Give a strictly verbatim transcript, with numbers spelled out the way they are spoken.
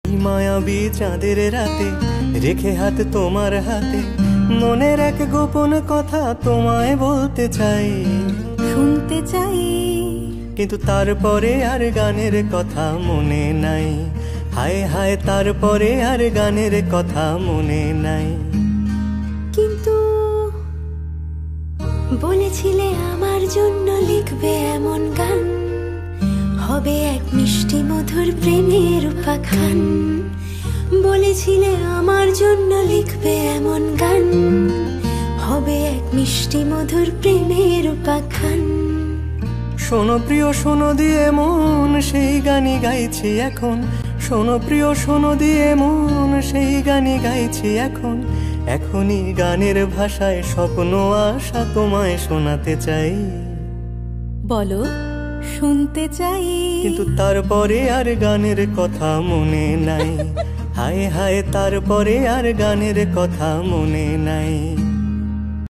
মায়াবী চাঁদের রাতে রেখে হাত তোমার হাতে মনের এক গোপন কথা তোমায় বলতে চাই, শুনতে চাই, কিন্তু তারপরে আর গানের কথা মনে নাই। হায় হায় তারপরে আর গানের কথা মনে নাই। কিন্তু বলেছিলে আমার জন্য লিখবে এমন গান, হবে এক মিষ্টি মধুর প্রেমের উপাখ্যান। বলেছিলে আমার জন্য লিখবে এমন গান, হবে এক মিষ্টি মধুর প্রেমের উপাখ্যান। শোনো প্রিয় শোনো দিয়ে মন সেই গানই গাইছি এখন, শোনো প্রিয় শোনো দিয়ে মন সেই গানই গাইছি এখন। এখনই গানের ভাষায় স্বপ্ন আশা তোমায় শোনাতে চাই। বলো শুনতে চাই, কিন্তু তারপরে আর গানের কথা মনে নাই। হায় হায় তারপরে আর গানের কথা মনে নাই।